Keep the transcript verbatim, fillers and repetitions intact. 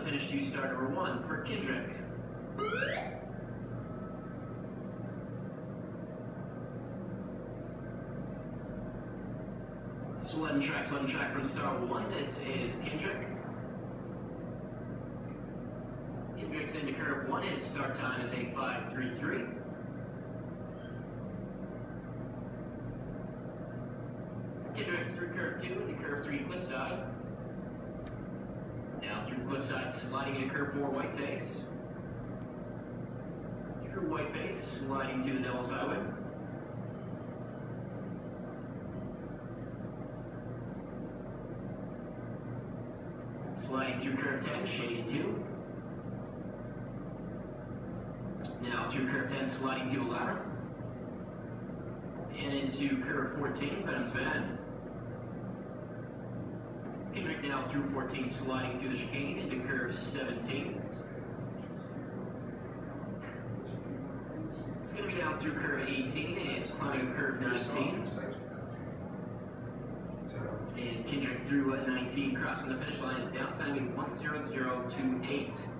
finish to start number one for Kendrick. Sled track, sled track from star one. This is Kendrick. Kendrick's into curve one. His start time is a five three three. Kendrick through curve two into curve three cliffside. Now through cliffside, sliding into curve four whiteface. Through whiteface, sliding through the Devil's Highway. Sliding through curve ten, shaded two. Now through curve ten, sliding to the ladder. And into curve fourteen, Venom's Bend. Kendrick now through fourteen, sliding through the chicane into curve seventeen. It's going to be down through curve eighteen and climbing curve nineteen. And Kendrick through nineteen, crossing the finish line is down, timing one zero zero two eight.